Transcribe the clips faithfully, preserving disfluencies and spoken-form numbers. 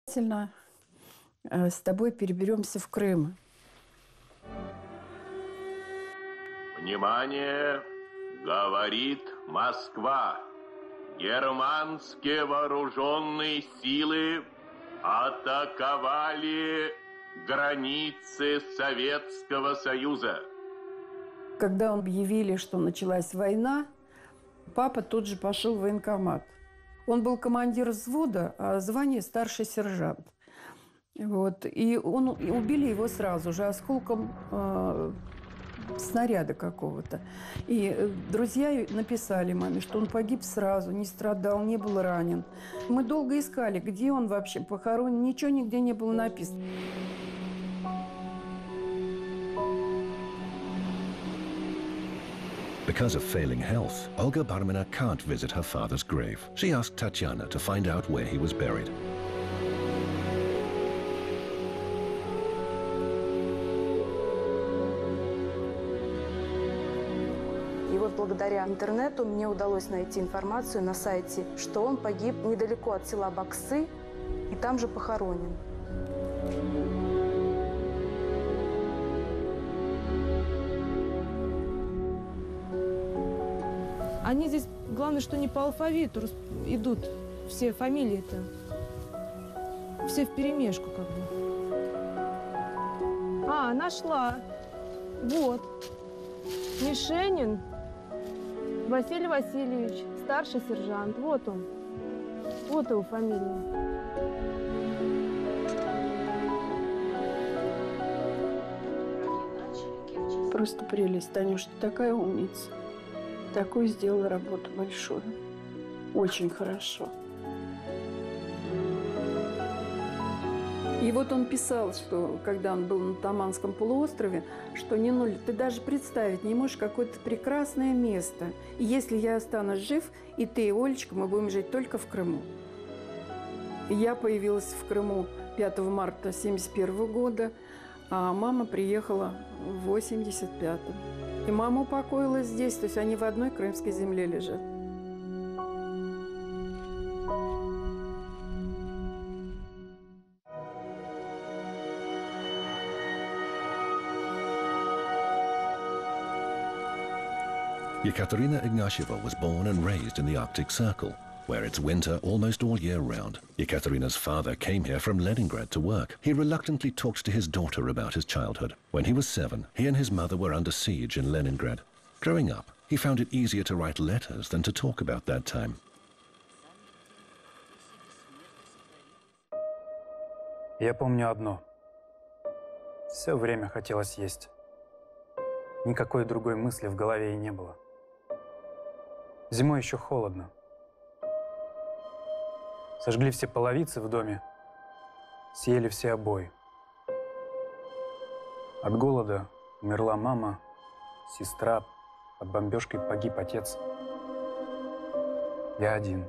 Обязательно э, с тобой переберемся в Крым. Внимание! Говорит Москва. Германские вооруженные силы атаковали границы Советского Союза. Когда объявили, что началась война, папа тут же пошел в военкомат. Он был командир взвода, а звание старший сержант. Вот. И, он, и убили его сразу же осколком э, снаряда какого-то. И друзья написали маме, что он погиб сразу, не страдал, не был ранен. Мы долго искали, где он вообще похоронен. Ничего нигде не было написано. Because of failing health, Olga Barmina can't visit her father's grave. She asked Tatiana to find out where he was buried. И вот благодаря интернету мне удалось найти информацию на сайте, что он погиб недалеко от села Баксы и там же похоронен. Они здесь, главное, что не по алфавиту идут все фамилии-то. Все вперемешку как бы. А, нашла. Вот. Мишенин Василий Васильевич, старший сержант. Вот он. Вот его фамилия. Просто прелесть, Танюш, ты такая умница. Такую сделала работу большую. Очень хорошо. И вот он писал, что когда он был на Таманском полуострове, что не нуль, ты даже представить не можешь какое-то прекрасное место. И если я останусь жив, и ты, и Олечка, мы будем жить только в Крыму. И я появилась в Крыму пятого марта семьдесят первого года, а мама приехала в восемьдесят пятом. И мама упокоилась здесь, то есть они в одной крымской земле лежат. Ekaterina Ignatieva was born and raised in the Arctic Circle, where it's winter almost all year round. Ekaterina's father came here from Leningrad to work. He reluctantly talked to his daughter about his childhood. When he was seven, he and his mother were under siege in Leningrad. Growing up, he found it easier to write letters than to talk about that time. Я помню одно. Все время хотелось есть. Никакой другой мысли в голове и не было. Зимой еще холодно. Сожгли все половицы в доме, съели все обои. От голода умерла мама, сестра, под бомбежкой погиб отец. Я один.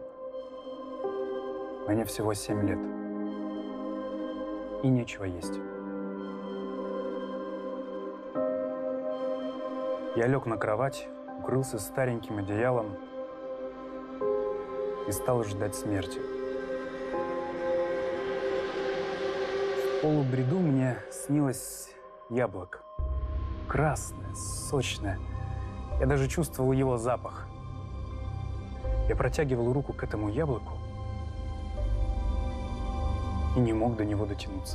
Мне всего семь лет. И нечего есть. Я лег на кровать, укрылся стареньким одеялом и стал ждать смерти. В полубреду мне снилось яблоко. Красное, сочное. Я даже чувствовал его запах. Я протягивал руку к этому яблоку и не мог до него дотянуться.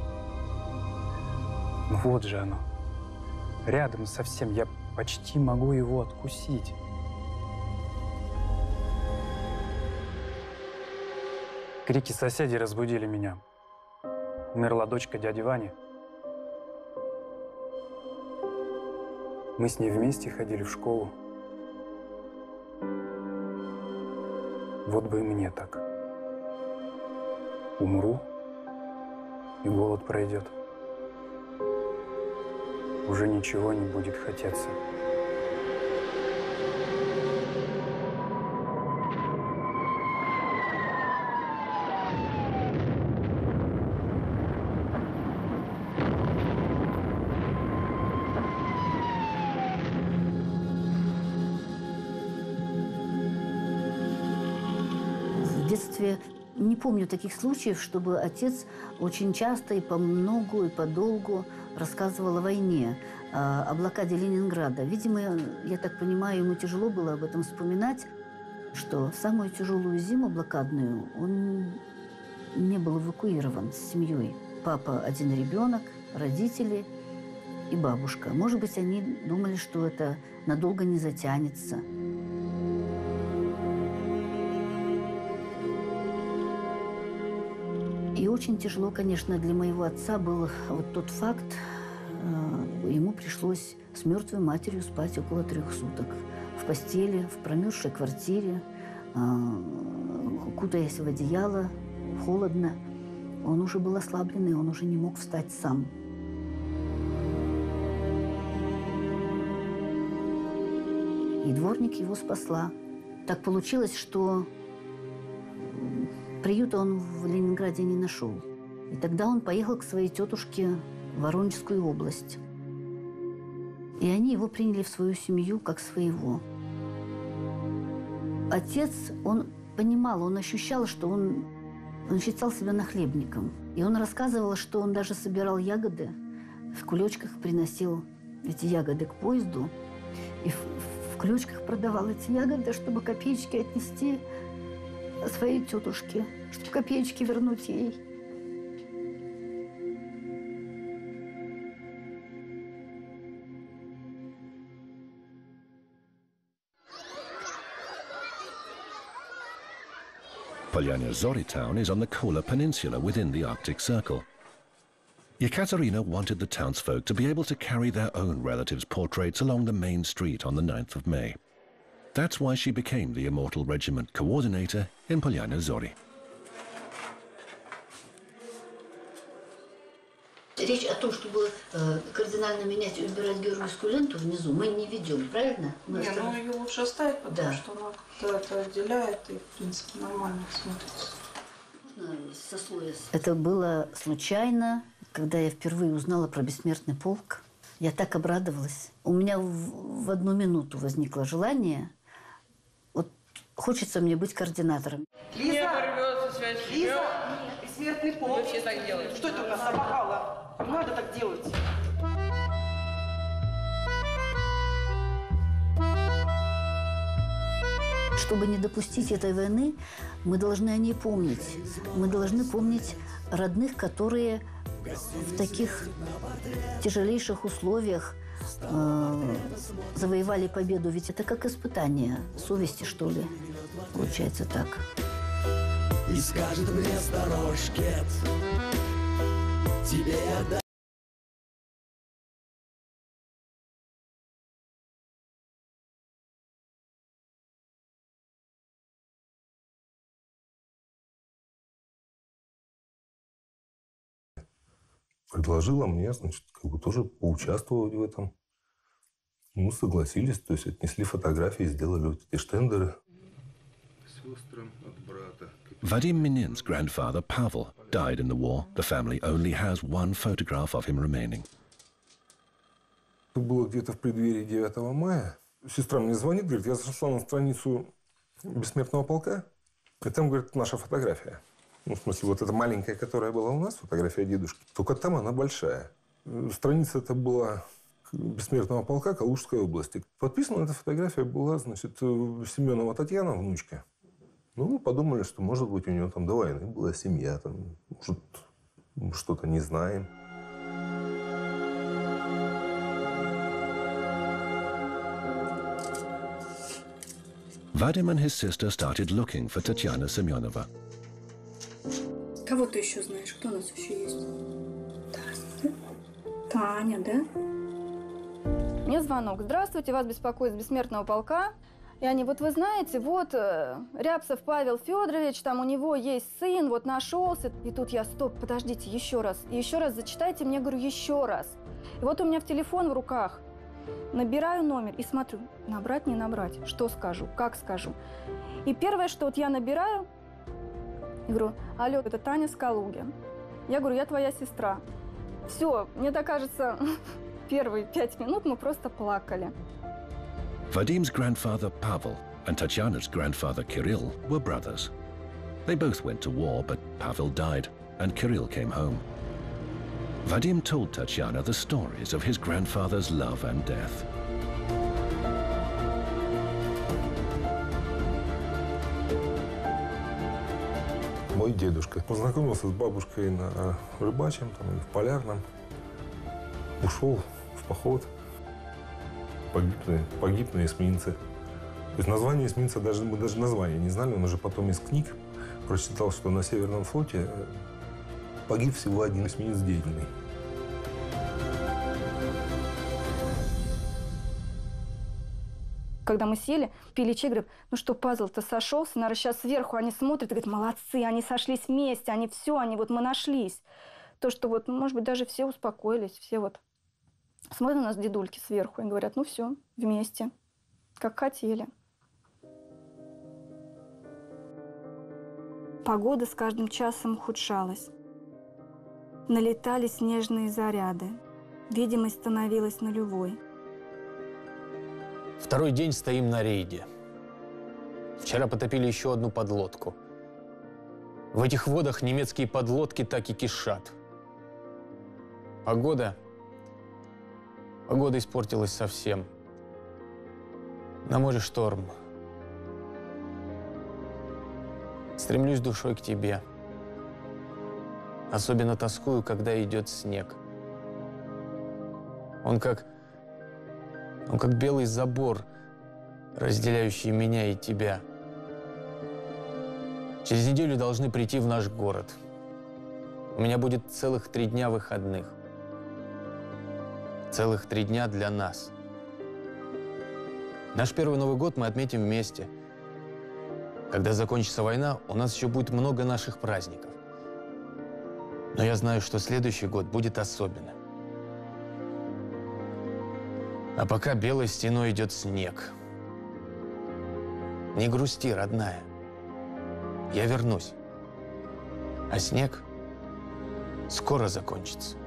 Ну вот же оно. Рядом совсем. Я почти могу его откусить. Крики соседей разбудили меня. Умерла дочка дяди Вани. Мы с ней вместе ходили в школу. Вот бы и мне так. Умру, и голод пройдет. Уже ничего не будет хотеться. В детстве Не помню таких случаев, чтобы отец очень часто и по многу, и подолгу рассказывал о войне, о блокаде Ленинграда. Видимо, я так понимаю, ему тяжело было об этом вспоминать, что в самую тяжелую зиму блокадную он не был эвакуирован с семьей. Папа один ребенок, родители и бабушка. Может быть, они думали, что это надолго не затянется. И очень тяжело, конечно, для моего отца был вот тот факт, э, ему пришлось с мертвой матерью спать около трех суток. В постели, в промерзшей квартире, э, кутаясь в одеяло, холодно. Он уже был ослабленный, он уже не мог встать сам. И дворник его спасла. Так получилось, что приюта он в Ленинграде не нашел. И тогда он поехал к своей тетушке в Воронежскую область. И они его приняли в свою семью как своего. Отец, он понимал, он ощущал, что он, он считал себя нахлебником. И он рассказывал, что он даже собирал ягоды, в кулечках приносил эти ягоды к поезду. И в, в кулечках продавал эти ягоды, чтобы копеечки отнести своей тетушке, чтобы копеечки вернуть ей. Polyana Zori town is on the Kola Peninsula within the Arctic Circle. Ekaterina wanted the townsfolk to be able to carry their own relatives' portraits along the main street on the ninth of May. That's why she became the Immortal Regiment coordinator in Polyana Zori. Речь о том, чтобы э, кардинально менять и убирать георгиевскую ленту внизу, мы не ведем, правильно? Мы не, оставим... ну ее лучше оставить, потому да. что она как-то это отделяет и, в принципе, нормально смотрится. Со слоя... Это было случайно, когда я впервые узнала про бессмертный полк. Я так обрадовалась. У меня в, в одну минуту возникло желание, вот хочется мне быть координатором. Лиза! Не порвется связь. Лиза! Бессмертный полк. Вы все так делаете. Что это у нас обахало? Не надо так делать. Чтобы не допустить этой войны, мы должны о ней помнить. Мы должны помнить родных, которые в таких тяжелейших условиях э, завоевали победу. Ведь это как испытание совести, что ли. Получается так. И скажет мне старушкет, тебе отдать. Предложила мне, значит, как бы тоже поучаствовать в этом. Мы согласились, то есть отнесли фотографии, сделали вот эти штендеры. Vadim Minin's grandfather, Pavel, died in the war. The family only has one photograph of him remaining. Это было где-то в преддверии девятого мая. Сестра мне звонит, говорит, я зашла на страницу Бессмертного полка, и там, говорит, наша фотография. Ну, в смысле, вот эта маленькая, которая была у нас, фотография дедушки, только там она большая. Страница это была Бессмертного полка Калужской области. Подписана эта фотография была, значит, Семенова Татьяна, внучка. Ну, мы подумали, что, может быть, у нее там до войны была семья, там, может, что-то не знаем. Vadim and his sister started looking for Tatiana Semyonova. Кого ты еще знаешь? Кто у нас еще есть? Таня, да? Мне звонок. Здравствуйте, вас беспокоит с Бессмертного полка. И они, вот вы знаете, вот Рябцев Павел Федорович, там у него есть сын, вот нашелся. И тут я, стоп, подождите, еще раз. И еще раз зачитайте мне, говорю, еще раз. И вот у меня в телефон в руках. Набираю номер и смотрю, набрать, не набрать. Что скажу, как скажу. И первое, что вот я набираю, я говорю, алло, это Таня с Калуги. Я говорю, я твоя сестра. Все, мне так кажется, первые пять минут мы просто плакали. Vadim's grandfather Pavel and Tatiana's grandfather Kirill were brothers. They both went to war, but Pavel died, and Kirill came home. Vadim told Tatiana the stories of his grandfather's love and death. Мой дедушка познакомился с бабушкой на рыбачьем, там, в полярном. Ушел в поход. Погиб, погиб на эсминце. То есть название эсминца, даже, мы даже название не знали. Он уже потом из книг прочитал, что на Северном флоте погиб всего один эсминец деятельный. Когда мы сели, пили чай, говорят, ну что, пазл-то сошелся, наверное, сейчас сверху они смотрят и говорят, молодцы, они сошлись вместе, они все, они вот мы нашлись. То, что вот, может быть, даже все успокоились, все вот смотрят на нас дедульки сверху и говорят, ну все, вместе, как хотели. Погода с каждым часом ухудшалась. Налетали снежные заряды. Видимость становилась нулевой. Второй день стоим на рейде. Вчера потопили еще одну подлодку. В этих водах немецкие подлодки так и кишат. Погода... Погода испортилась совсем. На море шторм. Стремлюсь душой к тебе. Особенно тоскую, когда идет снег. Он как... Он как белый забор, разделяющий меня и тебя. Через неделю должны прийти в наш город. У меня будет целых три дня выходных. Целых три дня для нас. Наш первый Новый год мы отметим вместе. Когда закончится война, у нас еще будет много наших праздников. Но я знаю, что следующий год будет особенным. А пока белой стеной идет снег. Не грусти, родная. Я вернусь. А снег скоро закончится.